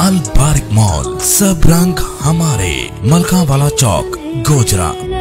अलबारिक mall, सब रंग हमारे, मलका वाला चौक, गोजरा।